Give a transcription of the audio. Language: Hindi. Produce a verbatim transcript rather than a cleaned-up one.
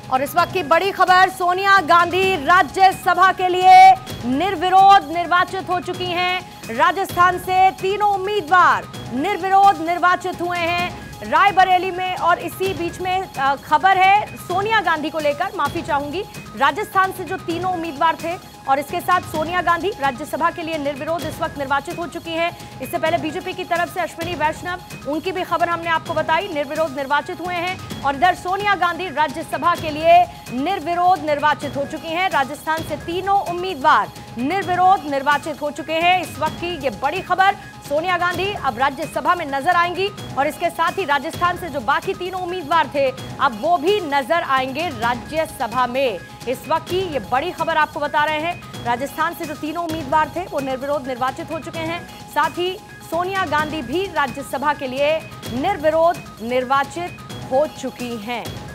और इस वक्त की बड़ी खबर, सोनिया गांधी राज्यसभा के लिए निर्विरोध निर्वाचित हो चुकी हैं। राजस्थान से तीनों उम्मीदवार निर्विरोध निर्वाचित हुए हैं रायबरेली में। और इसी बीच में खबर है सोनिया गांधी को लेकर, माफी चाहूंगी, राजस्थान से जो तीनों उम्मीदवार थे और इसके साथ सोनिया गांधी राज्यसभा के लिए निर्विरोध इस वक्त निर्वाचित हो चुकी हैं। इससे पहले बीजेपी की तरफ से अश्विनी वैष्णव, उनकी भी खबर हमने आपको बताई, निर्विरोध निर्वाचित हुए हैं। और इधर सोनिया गांधी राज्यसभा के लिए निर्विरोध निर्वाचित हो चुकी हैं। राजस्थान से तीनों उम्मीदवार निर्विरोध निर्वाचित हो चुके हैं। इस वक्त की ये बड़ी खबर, सोनिया गांधी अब राज्यसभा में नजर आएंगी और इसके साथ ही राजस्थान से जो बाकी तीनों उम्मीदवार थे अब वो भी नजर आएंगे राज्यसभा में। इस वक्त की ये बड़ी खबर आपको बता रहे हैं, राजस्थान से जो तीनों उम्मीदवार थे वो निर्विरोध निर्वाचित हो चुके हैं। साथ ही सोनिया गांधी भी राज्यसभा के लिए निर्विरोध निर्वाचित हो चुकी हैं।